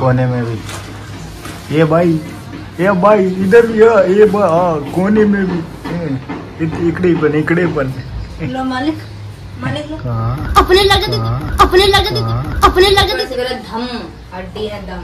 कोने में भी। ये भाई इधर भी है, ये कोने में भी इकड़े पण लो मालिक लो। अपने लगे धम हड्डी है दम।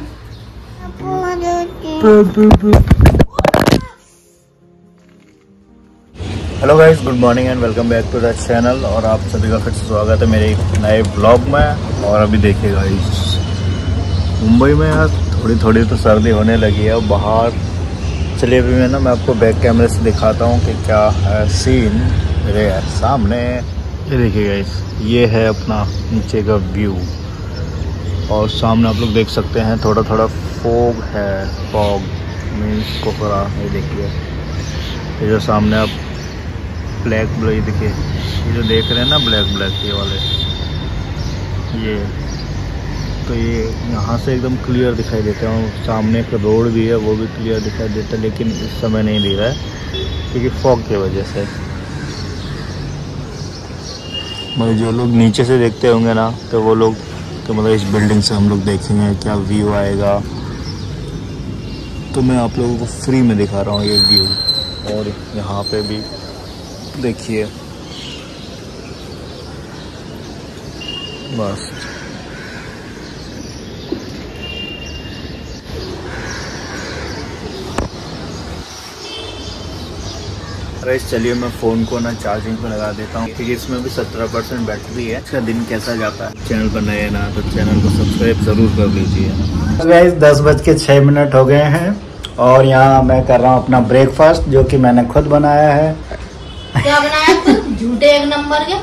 Hello guys, good morning and welcome back to the channel. और आप सभी का फिर से स्वागत है मेरे एक नए ब्लॉग में। और अभी देखिए गाइस, मुंबई में यार थोड़ी तो सर्दी होने लगी है। बाहर चलिए अभी मैं आपको बैक कैमरे से दिखाता हूँ कि क्या है सीन मेरे सामने। ये देखिए गाइस, ये है अपना नीचे का व्यू और सामने आप लोग देख सकते हैं थोड़ा फॉग है। फॉग मीन्स कोहरा। ये देखिए, ये जो सामने आप ब्लैक ये देखिए, ये जो देख रहे हैं ना ब्लैक ये वाले, ये तो ये यहाँ से एकदम क्लियर दिखाई देता है। और सामने एक रोड भी है, वो भी क्लियर दिखाई देता है, लेकिन इस समय नहीं दे रहा है क्योंकि फॉग की वजह से। मतलब जो लोग नीचे से देखते होंगे ना, तो वो लोग तो मतलब इस बिल्डिंग से हम लोग देखेंगे क्या व्यू आएगा। तो मैं आप लोगों को फ्री में दिखा रहा हूँ ये व्यू। और यहाँ पे भी देखिए बस। चलिए मैं फ़ोन को ना चार्जिंग पे लगा देता हूँ क्योंकि इसमें भी 17% बैटरी है। इसका दिन कैसा जाता है। चैनल पर नए ना तो चैनल को सब्सक्राइब ज़रूर कर लीजिए। गाइस 10:06 हो गए हैं और यहाँ मैं कर रहा हूँ अपना ब्रेकफास्ट, जो कि मैंने खुद बनाया है। क्या बनाया तू? झूठे एक नंबर के।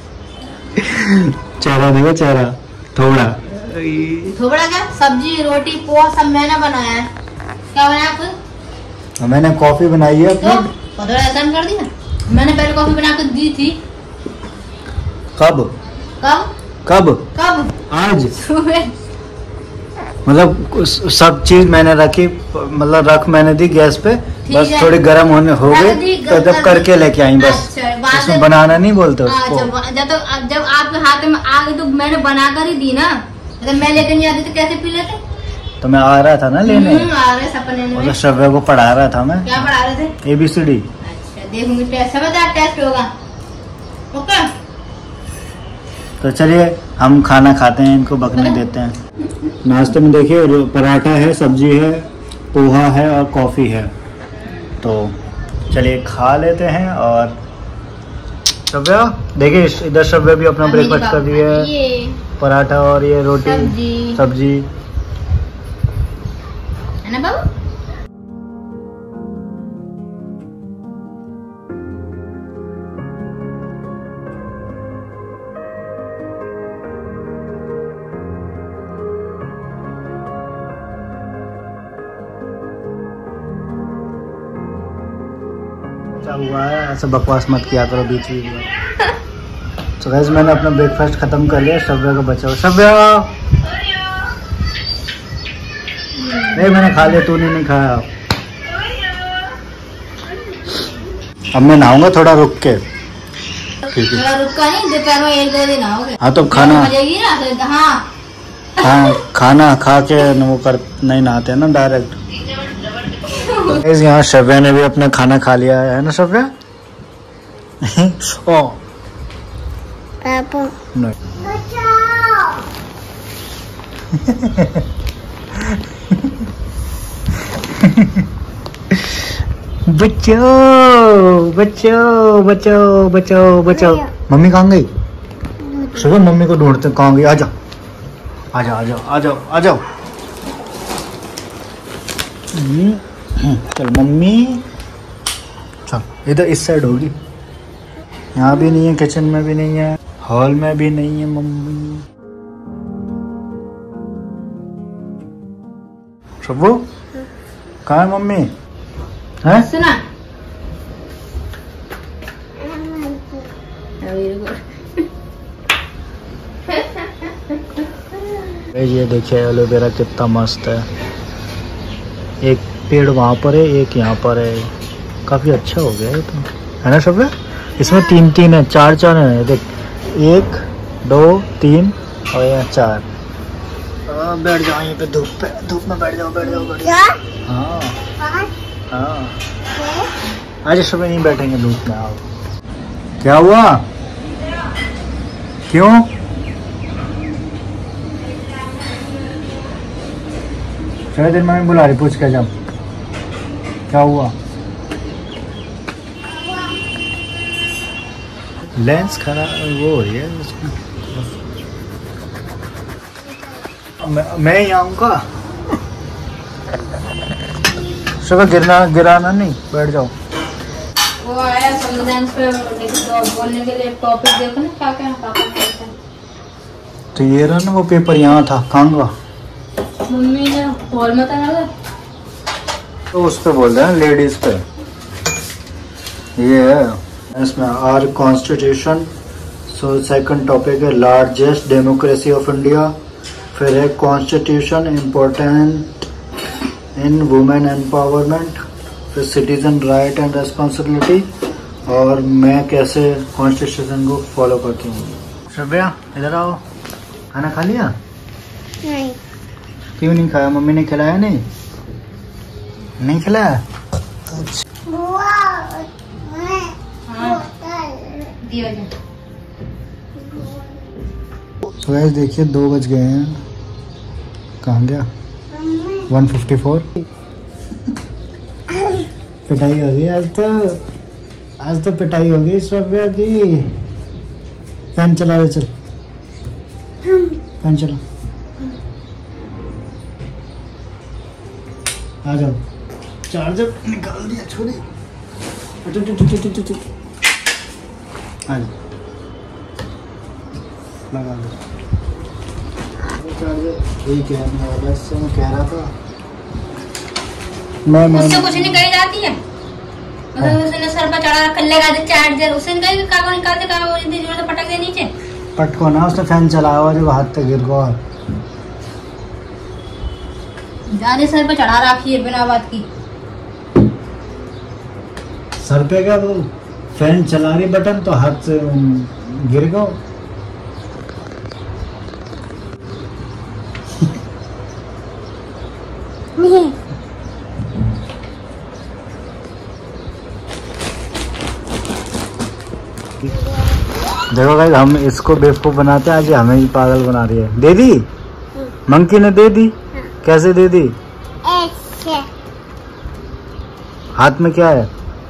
चेहरा देखो, चेहरा थोड़ा क्या? सब्जी रोटी पोहा सब मैंने बनाया है। क्या बनाया तू? मैंने कॉफी बनाई है अपनी। तो ऐसा कर दिया। मैंने पहले कॉफी बना कर दी थी। कब आज सुबह। मतलब सब चीज मैंने रखी, मतलब रख मैंने दी गैस पे, बस थोड़ी गर्म होने हो गई तो जब करके लेके आई बस। उसमें बनाना नहीं बोलते उसको। जब आपके हाथ में आ गई तो मैंने बना कर ही दी ना। अगर मैं लेकर नहीं आती तो कैसे पी लेते? तो मैं आ रहा था ना लेने। आ रहे सपने में। तो श्रव्या को पढ़ा रहा था मैं। क्या पढ़ा रहे थे? ABCD। अच्छा देखूंगी, टेस्ट होगा। ओके तो चलिए हम खाना खाते हैं, इनको बकने देते हैं। नाश्ते में देखिए पराठा है, सब्जी है, पोहा है और कॉफ़ी है। तो चलिए खा लेते हैं। और श्रव्या देखिए, इधर श्रव्या भी अपना ब्रेकफास्ट कर दिया है। पराठा और ये रोटी सब्जी है ना बाबू। हुआ है, ऐसा बकवास मत किया करो बीच में। तो गाइस मैंने अपना ब्रेकफास्ट खत्म कर लिया। श्रव्या को बचाओ। श्रव्या नहीं, मैंने खा लिया, तूने नहीं खाया। अब मैं नहाऊंगा थोड़ा रुक के। थोड़ा रुका नहीं, दोपहर में 1-2 दिन आओगे। हाँ तो खाना हाँ खाना खा के वो कर नहीं नहाते हैं ना डायरेक्ट। यहाँ श्रव्या ने भी अपना खाना खा लिया है ना श्रव्या? ओ नहीं। बच्चों मम्मी कहाँ गई? श्रव्या मम्मी को ढूंढते कहाँ गई। आ जाओ। चल मम्मी चल, इधर इस साइड होगी। यहाँ भी नहीं है, किचन में भी नहीं है, हॉल में भी नहीं है मम्मी। शब्बू कहाँ है मम्मी? है सुना ये देखिए एलोवेरा कितना मस्त है। एक पेड़ वहाँ पर है, एक यहाँ पर है। काफी अच्छा हो गया है तो, है ना शब्बू? इसमें 3 है, 4 है। देख 1 2 3 और यहाँ 4। बैठ जाओ यहीं पे, धूप में बैठ जाओ, बैठ जाओ। हाँ हाँ, आज सुबह नहीं बैठेंगे धूप में। आओ। क्या हुआ? क्यों? चलो दिन मम्मी बुला रही, पूछ के जब क्या हुआ। लेंस खराब वो हो रही है उसकी। मैं ही आऊँगा। सुबह गिराना नहीं, बैठ जाओ। वो आया संविधान पे बोलने के लिए, टॉपिक देखो ना क्या क्या तो ये रहा ना वो पेपर यहाँ था, कहाँ? मम्मी ने हॉल में था तो उस पे बोल रहे हैं लेडीज पे। ये है इसमें our constitution. So second topic है लार्जेस्ट डेमोक्रेसी ऑफ इंडिया। फिर है constitution important in women empowerment. फिर सिटीजन राइट एंड रेस्पॉन्सिबिलिटी, और मैं कैसे कॉन्स्टिट्यूशन को फॉलो करती हूँ। श्रव्या इधर आओ, खाना खा लिया? नहीं। क्यों नहीं खाया? मम्मी ने खिलाया नहीं? नहीं खिलाया? तो गाइस देखिए 2 बज गए हैं। कहाँ गया? 154। पिटाई हो गई आज तो पिटाई हो गई श्रव्या की। फैन चला दे, चल फैन चला। आ जाओ, चार्जर निकाल दिया छोड़ी। आ जाओ, लगा दो चार्जर। ठीक है, मैं कह रहा था उससे कुछ नहीं कही जाती है। मतलब उसने सर पर चढ़ा रखा, लगा दे चार्जर। उसने कही कागज निकाल दे, कागज इतनी जोर से पटक दे नीचे। पटको ना, उसने फैन चलाया हुआ जो हाथ तक गिर गया। ज्यादा सर पे चढ़ा रखी है बिना बात की। सर पे क्या, वो फैन चला रही बटन तो हाथ से गिर गया। देखो भाई, हम इसको बेवकूफ बनाते हैं, आज हमें ही पागल बना रही है। दे दी मंकी ने, दे दी। कैसे दे दी? ऐसे। हाथ में क्या है?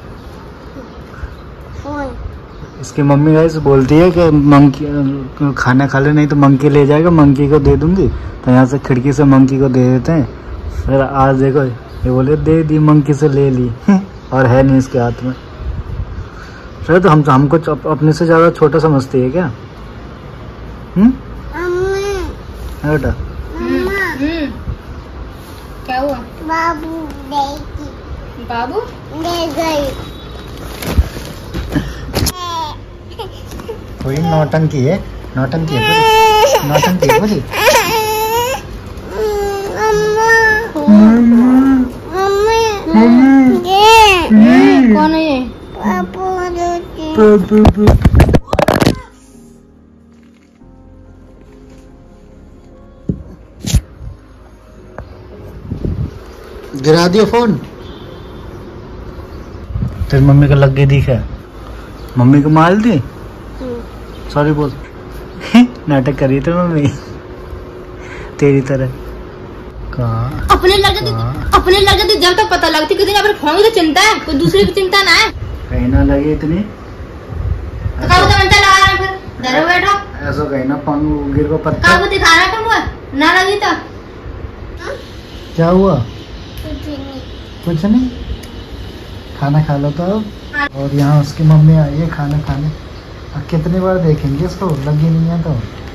इसकी मम्मी गाइस बोलती है कि मंकी खाना खा ले, नहीं तो मंकी ले जाएगा, मंकी को दे दूंगी। तो यहाँ से खिड़की से मंकी को दे देते हैं। फिर आज देखो ये बोले दे दी, मंकी से ले ली। और है नहीं इसके हाथ में। फिर तो हमको अपने से ज्यादा छोटा समझती है क्या? बेटा क्या हुआ? बाबू ले गई। कोई नौटंकी है, नौटंकी है, नौटंकी है पूरी। कौन है ये? गिरा दिया फोन। तेरी मम्मी को लग गई दिखा, मम्मी को मार दी। सॉरी बोल। नाटक करी थी मम्मी तेरी तरह। कहाँ अपने लगे जब तक पता लगती कितनी अपने फोन की तो चिंता है, कोई दूसरी की चिंता ना है। कहीं ना लगे इतनी तो लगा रहा फिर डरो बैठो। ऐसा कहीं ना फोन गिर को पत्ता काबू दिखा रहा तुम ना लगी तो क्या हुआ? कुछ नहीं, खाना खा लो तो अब। और यहाँ उसकी मम्मी आई है खाना खाने। अब कितनी बार देखेंगे इसको, लगी नहीं है तो।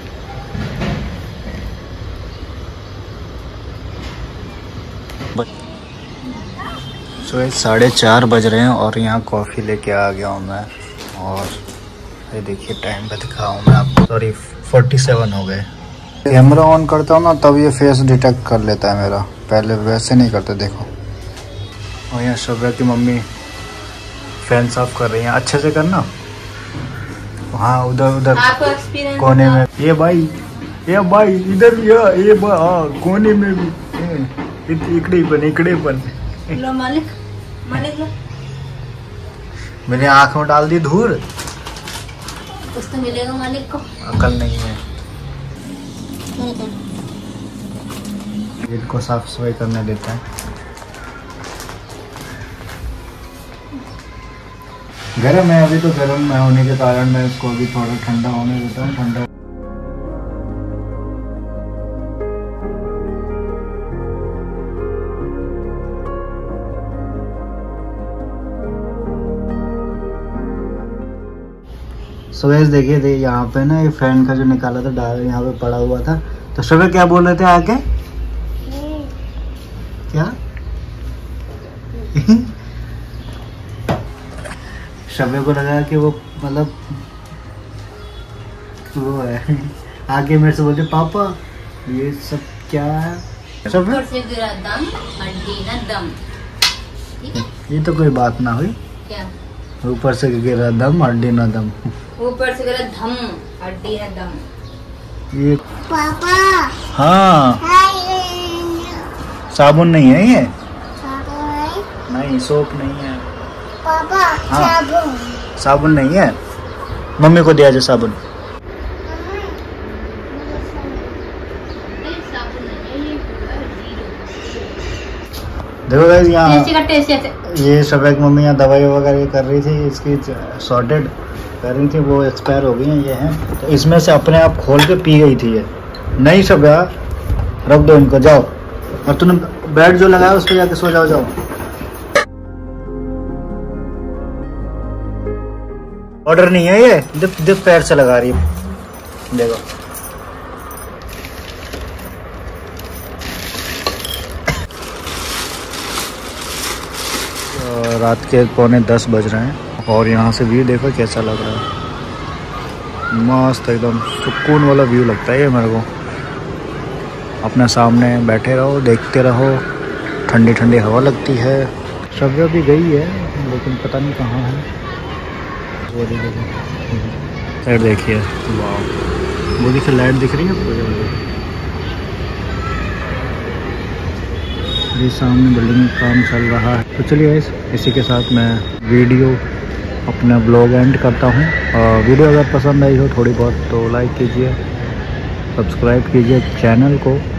सुबह 4:30 बज रहे हैं और यहाँ कॉफ़ी लेके आ गया हूँ मैं। और ये देखिए टाइम पे दिखाऊँ मैं आपको। सॉरी 47 हो गए। कैमरा ऑन करता हूँ ना तब ये फेस डिटेक्ट कर लेता है मेरा, पहले वैसे नहीं करते। देखो, और यहाँ शब्या की मम्मी फैन साफ कर रही हैं। अच्छे से करना। हाँ, उधर कोने में। ये भाई ये भाई इधर ये कोने में भी इकडे पण लो मालिक लो। मैंने आँख में डाल दी धूल। कुछ तो मिलेगा मालिक को। अकल नहीं है। इनको साफ सफाई करने देता है। गर्म है अभी तो, गर्म में होने के कारण मैं इसको अभी थोड़ा ठंडा होने देता हूँ। ठंडा सुबह देखिए थे यहाँ पे ना, ये फैन का जो निकाला था डाल यहाँ पे पड़ा हुआ था। तो सुबह क्या बोल रहे थे आके? क्या? शबे को लगा कि वो मतलब वो है, आगे मेरे से बोलते पापा ये सब क्या है? ऊपर से गिरा दम हड्डी न दम। ठीक है, ये तो कोई बात ना हुई। क्या ऊपर से गिरा दम हड्डी न दम? ऊपर से गिरा धम हड्डी न दम। ये पापा हाँ, साबुन नहीं है ये? नहीं, सोप नहीं है पापा। हाँ। साबुन नहीं है। मम्मी को दिया जो साबुन। देखो गाइस यहाँ ये सब एक मम्मी यहाँ दवाई वगैरह कर रही थी, इसकी सॉर्टेड कर रही थी, वो एक्सपायर हो गई हैं ये हैं। तो इसमें से अपने आप खोल के पी गई थी ये। नहीं सब रख दो इनको, जाओ। और तूने बेड जो लगाया उस पर जाके सो जाओ। ऑर्डर नहीं है ये, दिप पैर से लगा रही है। देखो रात के 9:45 बज रहे हैं और यहाँ से व्यू देखो कैसा लग रहा है। मस्त एकदम सुकून वाला व्यू लगता है ये मेरे को। अपने सामने बैठे रहो, देखते रहो, ठंडी ठंडी हवा लगती है। शब्द भी गई है लेकिन पता नहीं कहाँ है। वो देखिए लाइट, देखिए वाह, वो देखिए लाइट दिख रही है। ये सामने बिल्डिंग में काम चल रहा है। तो चलिए इसी के साथ मैं वीडियो अपना ब्लॉग एंड करता हूँ। वीडियो अगर पसंद आई हो थोड़ी बहुत तो लाइक कीजिए, सब्सक्राइब कीजिए चैनल को।